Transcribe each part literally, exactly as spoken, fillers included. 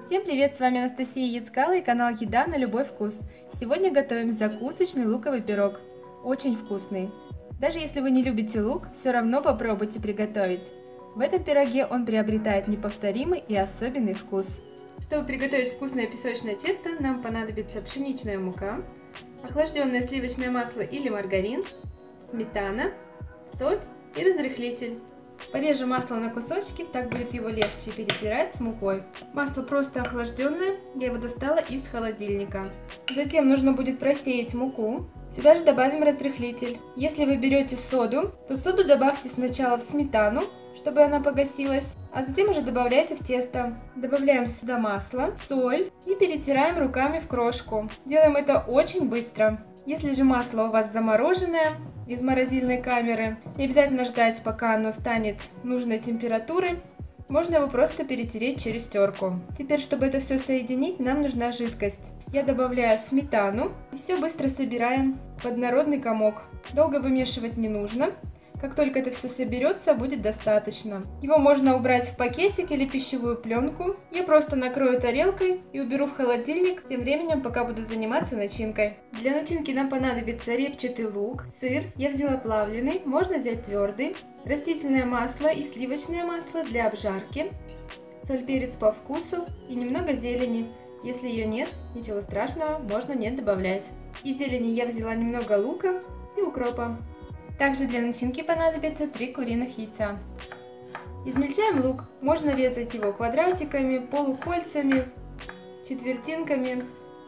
Всем привет, с вами Анастасия Яцкало и канал Еда на любой вкус. Сегодня готовим закусочный луковый пирог. Очень вкусный. Даже если вы не любите лук, все равно попробуйте приготовить. В этом пироге он приобретает неповторимый и особенный вкус. Чтобы приготовить вкусное песочное тесто, нам понадобится пшеничная мука, охлажденное сливочное масло или маргарин, сметана, соль и разрыхлитель. Порежу масло на кусочки, так будет его легче перетирать с мукой. Масло просто охлажденное, я его достала из холодильника. Затем нужно будет просеять муку. Сюда же добавим разрыхлитель. Если вы берете соду, то соду добавьте сначала в сметану, чтобы она погасилась, а затем уже добавляйте в тесто. Добавляем сюда масло, соль и перетираем руками в крошку. Делаем это очень быстро. Если же масло у вас замороженное из морозильной камеры, не обязательно ждать, пока оно станет нужной температуры, можно его просто перетереть через терку. Теперь, чтобы это все соединить, нам нужна жидкость. Я добавляю сметану и все быстро собираем в однородный комок. Долго вымешивать не нужно. Как только это все соберется, будет достаточно. Его можно убрать в пакетик или пищевую пленку. Я просто накрою тарелкой и уберу в холодильник, тем временем, пока буду заниматься начинкой. Для начинки нам понадобится репчатый лук, сыр, я взяла плавленый, можно взять твердый, растительное масло и сливочное масло для обжарки, соль, перец по вкусу и немного зелени. Если ее нет, ничего страшного, можно не добавлять. Из зелени я взяла немного лука и укропа. Также для начинки понадобится три куриных яйца. Измельчаем лук. Можно резать его квадратиками, полукольцами, четвертинками.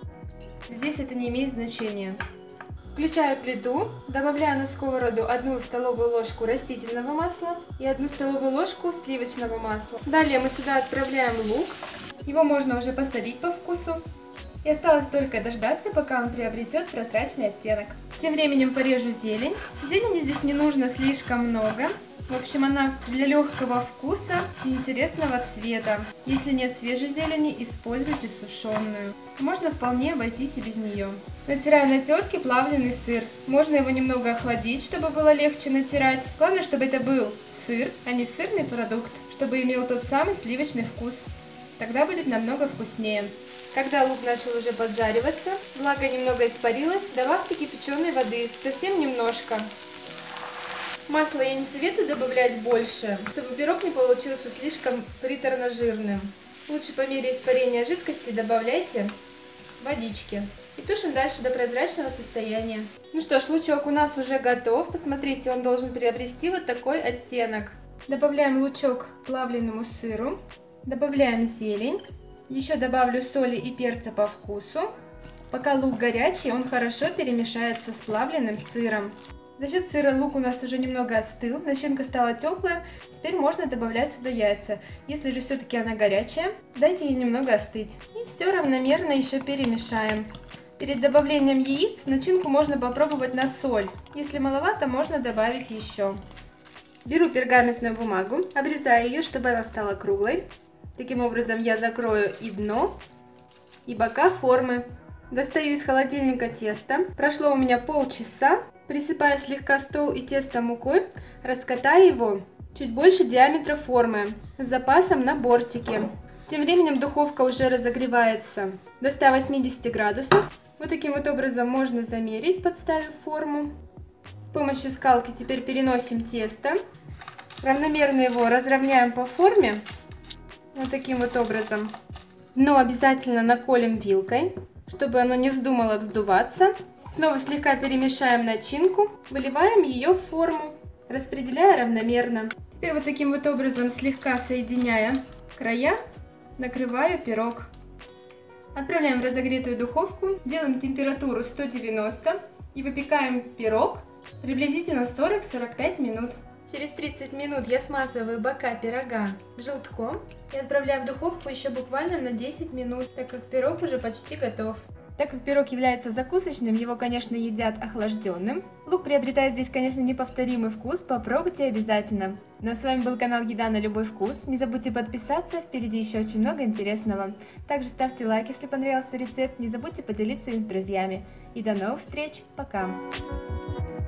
Здесь это не имеет значения. Включаю плиту, добавляю на сковороду одну столовую ложку растительного масла и одну столовую ложку сливочного масла. Далее мы сюда отправляем лук. Его можно уже посолить по вкусу. И осталось только дождаться, пока он приобретет прозрачный оттенок. Тем временем порежу зелень. Зелени здесь не нужно слишком много. В общем, она для легкого вкуса и интересного цвета. Если нет свежей зелени, используйте сушеную. Можно вполне обойтись и без нее. Натираю на терке плавленый сыр. Можно его немного охладить, чтобы было легче натирать. Главное, чтобы это был сыр, а не сырный продукт, чтобы имел тот самый сливочный вкус. Тогда будет намного вкуснее. Когда лук начал уже поджариваться, влага немного испарилась, добавьте кипяченой воды, совсем немножко. Масло я не советую добавлять больше, чтобы пирог не получился слишком приторно-жирным. Лучше по мере испарения жидкости добавляйте водички. И тушим дальше до прозрачного состояния. Ну что ж, лучок у нас уже готов. Посмотрите, он должен приобрести вот такой оттенок. Добавляем лучок к плавленному сыру. Добавляем зелень. Еще добавлю соли и перца по вкусу. Пока лук горячий, он хорошо перемешается с плавленным сыром. За счет сыра лук у нас уже немного остыл, начинка стала теплая, теперь можно добавлять сюда яйца. Если же все-таки она горячая, дайте ей немного остыть. И все равномерно еще перемешаем. Перед добавлением яиц начинку можно попробовать на соль. Если маловато, можно добавить еще. Беру пергаментную бумагу, обрезаю ее, чтобы она стала круглой. Таким образом я закрою и дно, и бока формы. Достаю из холодильника тесто. Прошло у меня полчаса. Присыпаю слегка стол и тесто мукой. Раскатаю его чуть больше диаметра формы с запасом на бортики. Тем временем духовка уже разогревается до ста восьмидесяти градусов. Вот таким вот образом можно замерить, подставив форму. С помощью скалки теперь переносим тесто. Равномерно его разровняем по форме. Вот таким вот образом. Дно обязательно наколем вилкой, чтобы оно не вздумало вздуваться. Снова слегка перемешаем начинку, выливаем ее в форму, распределяя равномерно. Теперь вот таким вот образом, слегка соединяя края, накрываю пирог. Отправляем в разогретую духовку, делаем температуру сто девяносто и выпекаем пирог приблизительно сорок — сорок пять минут. Через тридцать минут я смазываю бока пирога желтком и отправляю в духовку еще буквально на десять минут, так как пирог уже почти готов. Так как пирог является закусочным, его, конечно, едят охлажденным. Лук приобретает здесь, конечно, неповторимый вкус, попробуйте обязательно. Ну а с вами был канал Еда на любой вкус. Не забудьте подписаться, впереди еще очень много интересного. Также ставьте лайк, если понравился рецепт, не забудьте поделиться им с друзьями. И до новых встреч, пока!